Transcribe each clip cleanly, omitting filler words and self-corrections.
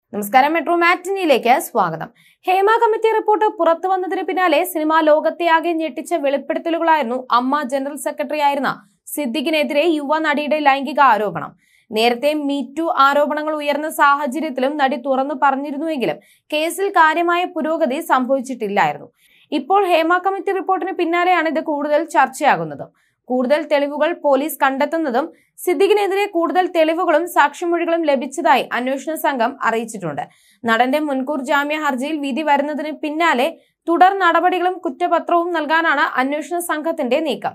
നമസ്കാരം, മെട്രോ മാറ്റിനിയിലേക്ക് സ്വാഗതം. Hema committee report പുറത്തു വന്നതിന് പിന്നാലെ സിനിമാ ലോകത്തെയാകെ ഞെട്ടിച്ച വെളിപ്പെടുത്തലുകളായിരുന്നു അമ്മ ജനറൽ സെക്രട്ടറി ആയിരുന്ന സിദ്ദിഖിനെതിരെ യുവ നടിയുടെ ലൈംഗിക ആരോപണം. നേരത്തെ മീറ്റു ആരോപണങ്ങൾ ഉയർന്ന സാഹചര്യത്തിലും നടി തുറന്നു പറഞ്ഞിരുന്നുവെങ്കിലും കേസിൽ കാര്യമായ പുരോഗതി സംഭവിച്ചിട്ടില്ലായിരുന്നു. ഇപ്പോൾ ഹേമ കമ്മിറ്റി റിപ്പോർട്ടിന് പിന്നാലെയാണ് ഇത് കൂടുതൽ ചർച്ചയാകുന്നത്. കൂടുതൽ തെളിവുകൾ പോലീസ് കണ്ടെത്തുന്നതും സിദ്ദിഖിനെതിരെ കൂടുതൽ തെളിവുകളും സാക്ഷിമൊഴികളും ലഭിച്ചതായി അന്വേഷണ സംഘം അറിയിച്ചിട്ടുണ്ട്. നടന്റെ മുൻകൂർ ജാമ്യ ഹർജിയിൽ വിധി വരുന്നതിന് പിന്നാലെ തുടർ നടപടികളും കുറ്റപത്രവും നൽകാനാണ് അന്വേഷണ സംഘത്തിന്റെ നീക്കം.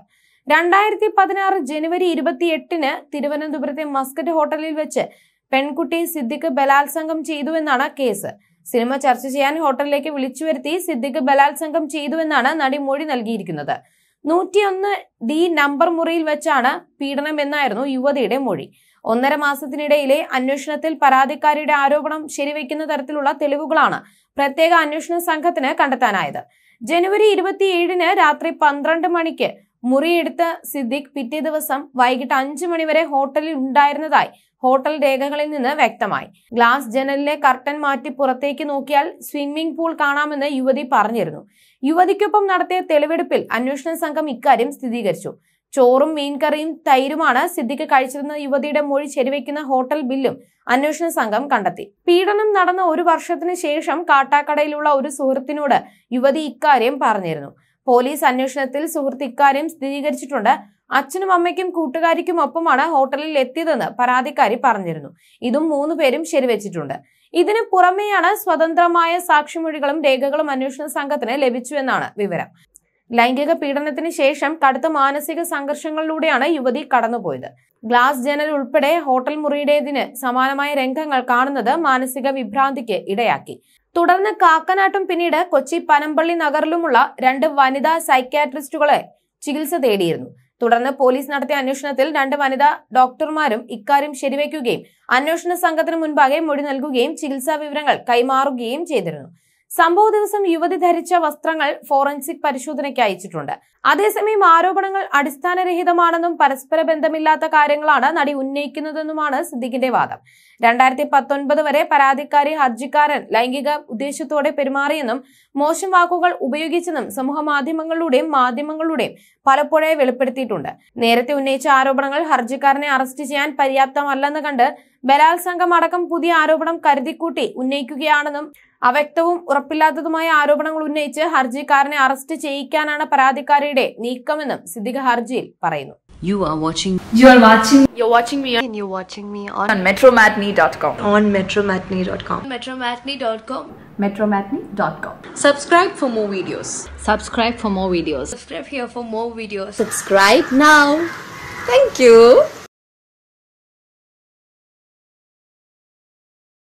2016 ജനുവരി 28-ന് തിരുവനന്തപുരത്തെ മസ്കറ്റ് ഹോട്ടലിൽ വെച്ച് പെൺകുട്ടി സിദ്ദിഖ് ബലാത്സംഗം ചെയ്തുവെന്നാണ് കേസ്. സിനിമ ചർച്ച ചെയ്യാൻ ഹോട്ടലിലേക്ക് വിളിച്ചു വരുത്തി സിദ്ദിഖ് ബലാത്സംഗം ചെയ്തുവെന്നാണ് നടി മൊഴി നൽകിയിരിക്കുന്നത്. 101D നമ്പർ മുറിയിൽ വെച്ചാണ് പീഡനമെന്നായിരുന്നു യുവതിയുടെ മൊഴി. 1.5 മാസത്തിനിടയിലെ അന്വേഷണത്തിൽ പരാതിക്കാരിയുടെ ആരോപണം ശരിവെക്കുന്ന തരത്തിലുള്ള തെളിവുകളാണ് പ്രത്യേക അന്വേഷണ സംഘത്തിന് കണ്ടെത്താനായത്. ജനുവരി 27-ന് രാത്രി 12 മണിക്ക് മുറിയെടുത്ത സിദ്ദിഖ് പിറ്റേ ദിവസം വൈകിട്ട് 5 മണിവരെ ഹോട്ടലിൽ ഉണ്ടായിരുന്നതായി ഹോട്ടൽ രേഖകളിൽ നിന്ന് വ്യക്തമായി. ഗ്ലാസ് ജനലിലെ കർട്ടൻ മാറ്റി പുറത്തേക്ക് നോക്കിയാൽ സ്വിമ്മിംഗ് പൂൾ കാണാമെന്ന് യുവതി പറഞ്ഞിരുന്നു. യുവതിക്കൊപ്പം നടത്തിയ തെളിവെടുപ്പിൽ അന്വേഷണ സംഘം ഇക്കാര്യം സ്ഥിരീകരിച്ചു. ചോറും മീൻകറിയും തൈരുമാണ് സിദ്ദിഖ് കഴിച്ചിരുന്ന യുവതിയുടെ മൊഴി ശരിവെക്കുന്ന ഹോട്ടൽ ബില്ലും അന്വേഷണ സംഘം കണ്ടെത്തി. പീഡനം നടന്ന 1 വർഷത്തിന് ശേഷം കാട്ടാക്കടയിലുള്ള ഒരു സുഹൃത്തിനോട് യുവതി ഇക്കാര്യം പറഞ്ഞിരുന്നു. പോലീസ് അന്വേഷണത്തിൽ സുഹൃത്ത് ഇക്കാര്യം സ്ഥിരീകരിച്ചിട്ടുണ്ട്. അച്ഛനും അമ്മയ്ക്കും കൂട്ടുകാരിക്കും ഒപ്പമാണ് ഹോട്ടലിൽ എത്തിയതെന്ന് പരാതിക്കാരി പറഞ്ഞിരുന്നു. ഇതും 3 പേരും ശരിവെച്ചിട്ടുണ്ട്. ഇതിന് പുറമെയാണ് സ്വതന്ത്രമായ സാക്ഷിമൊഴികളും രേഖകളും അന്വേഷണ സംഘത്തിന് ലഭിച്ചുവെന്നാണ് വിവരം. ലൈംഗിക പീഡനത്തിന് ശേഷം കടുത്ത മാനസിക സംഘർഷങ്ങളിലൂടെയാണ് യുവതി കടന്നുപോയത്. ഗ്ലാസ് ജനൽ ഉൾപ്പെടെ ഹോട്ടൽ മുറിയുടേതിന് സമാനമായ രംഗങ്ങൾ കാണുന്നത് മാനസിക വിഭ്രാന്തിക്ക് ഇടയാക്കി. തുടർന്ന് കാക്കനാട്ടും പിന്നീട് കൊച്ചി പനമ്പള്ളി നഗറിലുമുള്ള 2 വനിതാ സൈക്യാട്രിസ്റ്റുകളെ ചികിത്സ തേടിയിരുന്നു. തുടർന്ന് പോലീസ് നടത്തിയ അന്വേഷണത്തിൽ 2 വനിതാ ഡോക്ടർമാരും ഇക്കാര്യം ശരിവെക്കുകയും അന്വേഷണ സംഘത്തിന് മുൻപാകെ മൊഴി നൽകുകയും ചികിത്സാ വിവരങ്ങൾ കൈമാറുകയും ചെയ്തിരുന്നു. സംഭവ ദിവസം യുവതി ധരിച്ച വസ്ത്രങ്ങൾ ഫോറൻസിക് പരിശോധനയ്ക്ക് അയച്ചിട്ടുണ്ട്. അതേസമയം ആരോപണങ്ങൾ അടിസ്ഥാനരഹിതമാണെന്നും പരസ്പര ബന്ധമില്ലാത്ത കാര്യങ്ങളാണ് നടി ഉന്നയിക്കുന്നതെന്നുമാണ് സിദ്ദിഖിന്റെ വാദം. 2019 വരെ പരാതിക്കാരി ഹർജിക്കാരൻ ലൈംഗിക ഉദ്ദേശത്തോടെ പെരുമാറിയെന്നും മോശം വാക്കുകൾ ഉപയോഗിച്ചെന്നും സമൂഹ മാധ്യമങ്ങളിലൂടെയും പലപ്പോഴായി വെളിപ്പെടുത്തിയിട്ടുണ്ട്. നേരത്തെ ഉന്നയിച്ച ആരോപണങ്ങൾ ഹർജിക്കാരനെ അറസ്റ്റ് ചെയ്യാൻ പര്യാപ്തമല്ലെന്ന് കണ്ട് ബലാത്സംഗം അടക്കം പുതിയ ആരോപണം കരുതിക്കൂട്ടി ഉന്നയിക്കുകയാണെന്നും അവ്യക്തവും ഉറപ്പില്ലാത്തതുമായ ആരോപണങ്ങൾ ഉന്നയിച്ച് ഹർജിക്കാരനെ അറസ്റ്റ് ചെയ്യിക്കാനാണ് പരാതിക്കാരിയുടെ നീക്കമെന്നും സിദ്ദിഖ് ഹർജിയിൽ പറയുന്നു. You're watching me on metromatney.com. On metromatney.com. metromatney.com. Subscribe for more videos. Subscribe for more videos. Subscribe here for more videos. Subscribe now. Thank you.